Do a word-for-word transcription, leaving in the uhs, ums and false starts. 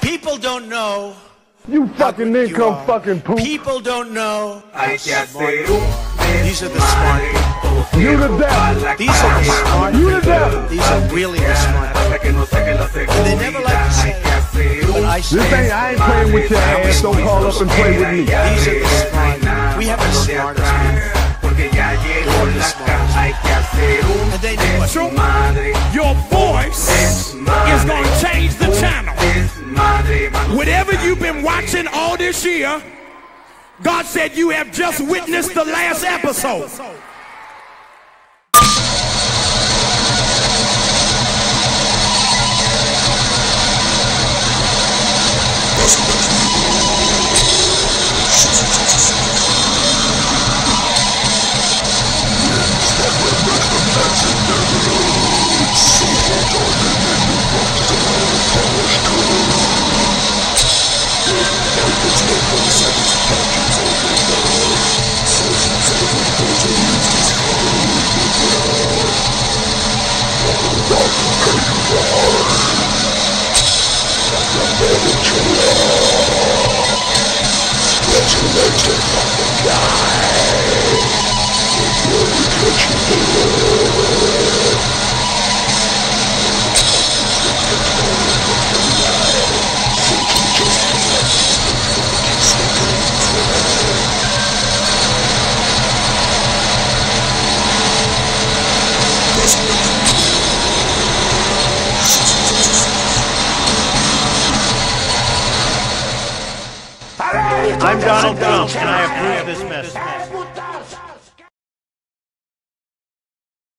People don't know. You fucking income fucking poop. People don't know how smart you are. These are the smart people. You the devil. These are the smart You the people. devil. These are really the smart people. And they never like to say it, but I say This ain't, I ain't playing with your ass. Don't call up and play with me. these are the smart. We have the smartest people. They're the smartest. And they know what. So, your voice is going to change the channel. Whatever you've been watching all this year, God said you have just witnessed the last episode. I'm Donald Trump, and I approve this message.